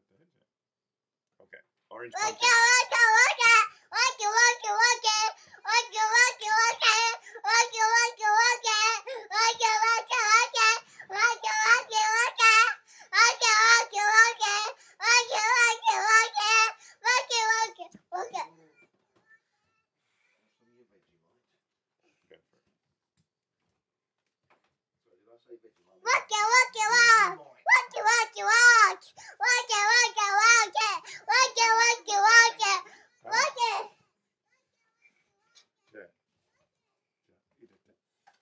Okay. Orange Waka pumpkin. waka waka. Waka waka waka. Waka waka waka. Waka waka waka. Waka waka waka. Waka waka waka. Waka waka waka. Waka waka waka. Waka waka waka. Waka waka waka. Waka waka waka. Waka waka waka. Waka waka waka. Waka. Yeah. Eat it.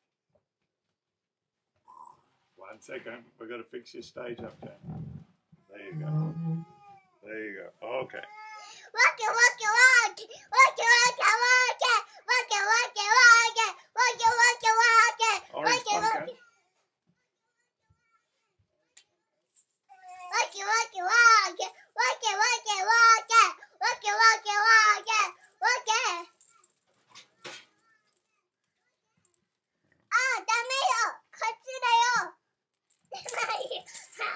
1 second. We've got to fix your stage up, Jen. There you go. There you go. Okay. Waka waka waka. Waka waka waka. Waka waka waka. Waka waka waka. Orange Waka waka. pumpkin. Waka waka waka. Waka waka waka. Waka waka waka. Waka. あ、ダメよ。こっちだよ。出ないよ。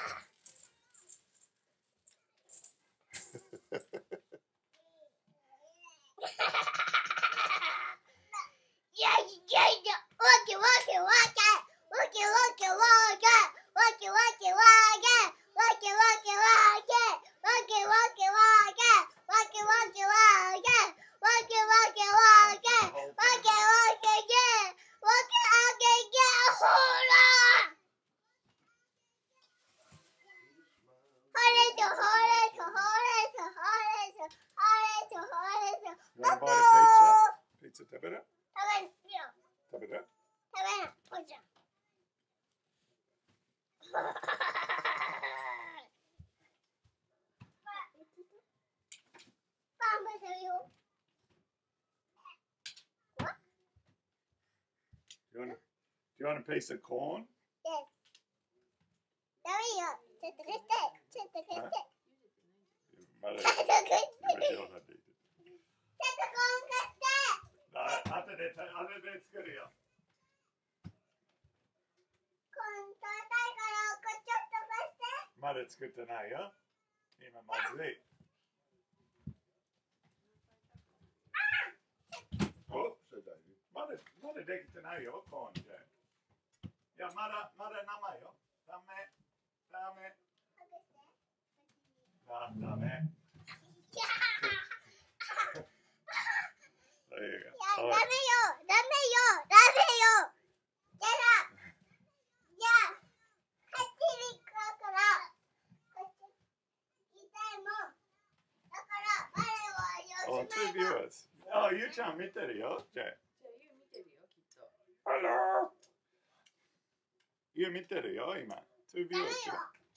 いやいやいや。わけわけわけ。わけわけわけ。わけわけわけ。わけわけわけ。わけわけわけ。わけわけわけ。わけわけわけ。わけわけげ。わけあげげ。ほら。ほれとほれとほれとほれとほれとほれと。 You want to buy a pizza? Pizza 食べる？ 食べるよ。 食べる？ 食べない。おじゃん。パンも食べよう。 Do you want a piece of corn? ダメよ。ちょっと貸して。ちょっと貸して。 まだちょっと貸して。ちょっ今上手でいい。 とコーン貸して。 後で作るよ。 コーン食べたいからちょっと貸して。 まだ作ってないよ。今まずい。お、まだできてないよ、コーンじゃ。いや、まだ生よ。ダメ。ダメ。ダメ。 いや、 There you い go. や、ダメよ。ダメよ。ダメよ。じゃあ、じゃあ、こっちに行くから、こっち行きたいもん。だから、我は Oh, よし two まいの。 viewers. Oh, ゆうちゃん見てるよ、ジェイ。 じゃあ、ユウ見てるよ、きっと。 Hello. ゆう見てるよ、今。Two ダメ viewers よ。 よ。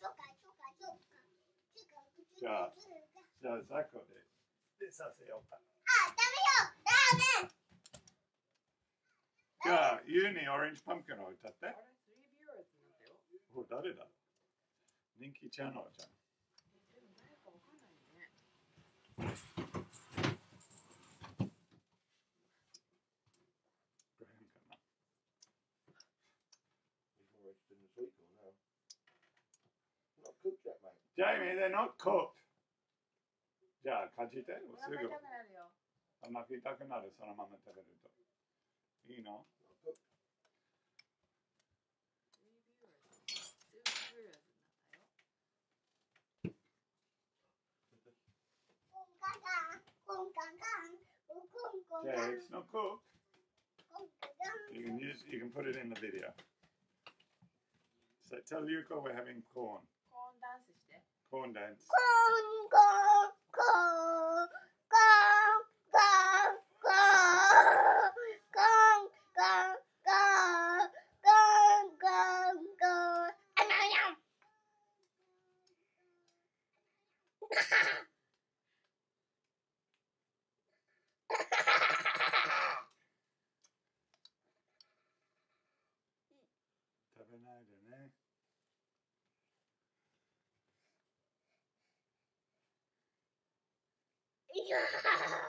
じゃあ、ザコでさせようか。 あ、ダメよ。ダメ。 じゃあ、ユウにオレンジパンプキンを歌ってあ。れ、3ビューアーズになったよ。 お、誰だ？人気チャンネルじゃん。 でも誰かわかんないね。 グレームかな。Jamie, they're not cooked. じゃあ、かじって。 おすぐ腹痛くなるよ。 お腹痛くなる、そのまま食べると。いいの？ 3ビューアーズ。2ビューアーズになったよ。 コンカカン、コンカカン、コンコンカ Okay, ン、 it's not cooked. コンカカン。 You can put it in the video. So tell Yuko we're having corn. コーンダンスして。 Corn dance. コンコンコンコンコンコンコンコンコンコンコン。あにゃにゃん。 食べないでね。 いやー。 食べない食べない。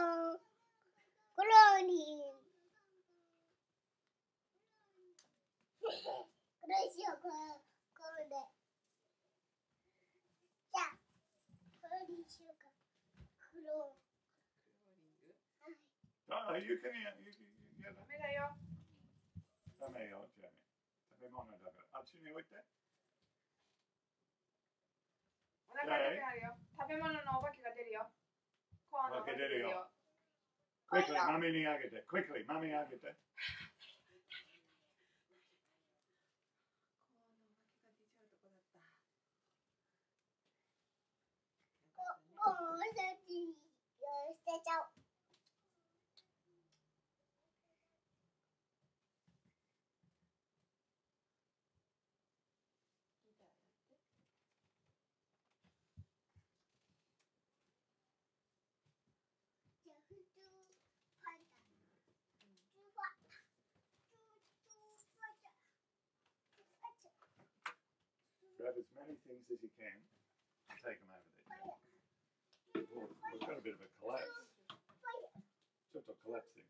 クローニン。これしよう、これで。じゃあ、これにしようか。クロー。 You can eat. Yeah, ダメだよ。 ダメよ、じゃあね。食べ物だから。あっちに置いて。 お腹痛くなるよ。食べ物のお化けが出るよ。コアのお化け出るよ。 Quickly, マミにあげて。Quickly, マミにあげて。 もうさっき捨てちゃおう。 Grab as many things as you can and take them over there. Oh, we've got a bit of a collapse. ちょっと collapsing.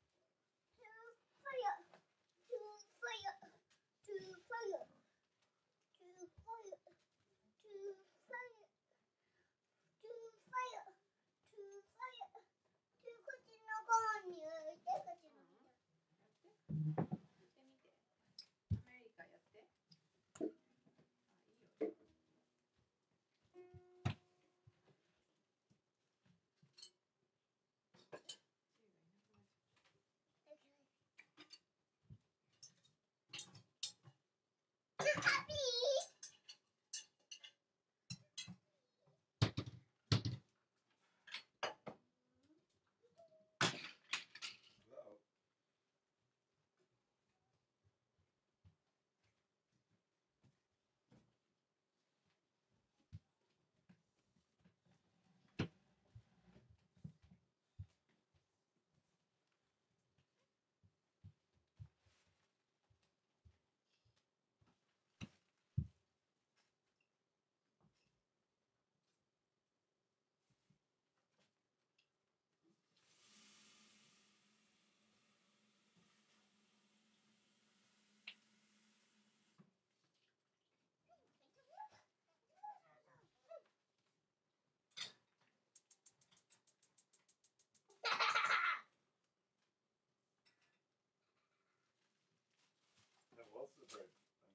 That was the bread.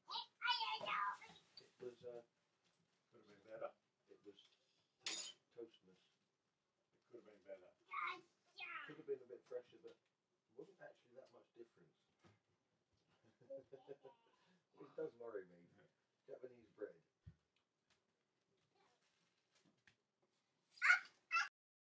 It was, Could have been better. it was toastness. It could have been better. Could have been a bit fresher, but wasn't actually that much difference. It does worry me. Japanese bread